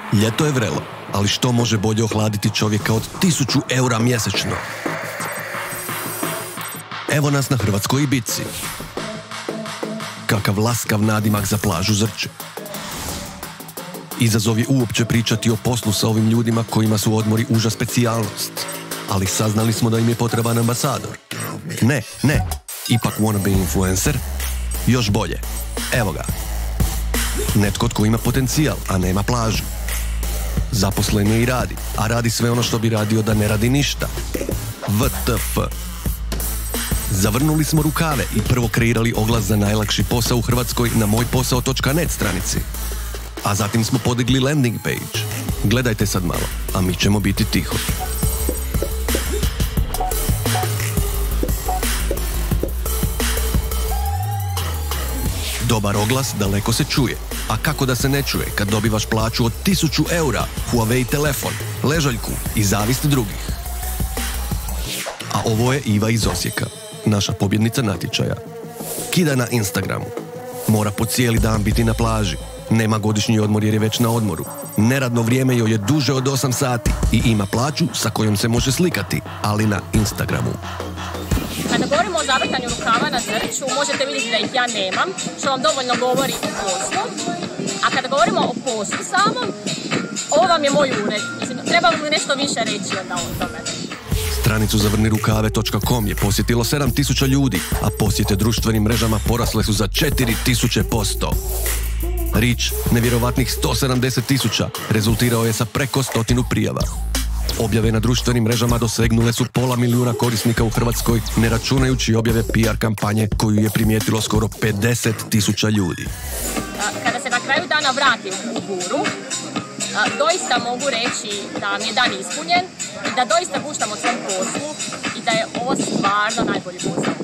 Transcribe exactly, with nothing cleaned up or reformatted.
Ljeto je vrelo, ali što može bolje ohladiti čovjeka od tisuću eura mjesečno? Evo nas na hrvatskoj Ibici. Kakav laskav nadimak za plažu Zrče. Izazov je uopće pričati o poslu sa ovim ljudima kojima su odmori uža specijalnost. Ali saznali smo da im je potreban ambasador. Ne, ne, ipak wannabe influencer? Još bolje. Evo ga. Netko tko ima potencijal, a nema plažu. Zaposlen je i radi, a radi sve ono što bi radio da ne radi ništa. W T F. Zavrnuli smo rukave i prvo kreirali oglas za najlakši posao u Hrvatskoj na moj posao točka net stranici. A zatim smo podigli landing page. Gledajte sad malo, a mi ćemo biti tiho. Dobar oglas daleko se čuje. A kako da se ne čuje kad dobivaš plaću od tisuću eura, Huawei telefon, ležaljku i zavist drugih? A ovo je Iva iz Osijeka, naša pobjednica natječaja. Kida na Instagramu. Mora po cijeli dan biti na plaži. Nema godišnji odmor jer je već na odmoru. Neradno vrijeme joj je duže od osam sati i ima plaću sa kojom se može slikati, ali na Instagramu. Kada govorimo o zavrtanju rukava na Zrču, možete vidjeti da ih ja nemam, što vam dovoljno govori o poslu. A kada govorimo o poslu samom, ovo vam je moj ured. Mislim, treba vam nešto više reći onda o tome. Stranicu zavrni rukave točka com je posjetilo sedam tisuća ljudi, a posjete društvenim mrežama porasle su za četiri tisuće posto. Reach, nevjerovatnih sto sedamdeset tisuća, rezultirao je sa preko stotinu prijava. Objave na društvenim mrežama dosegnule su pola milijuna korisnika u Hrvatskoj, ne računajući objave P R kampanje koju je primijetilo skoro pedeset tisuća ljudi. Kada se na kraju dana vratim u Buru, doista mogu reći da mi je dan ispunjen i da doista puštam o svom poslu i da je ovo stvarno najbolji posao.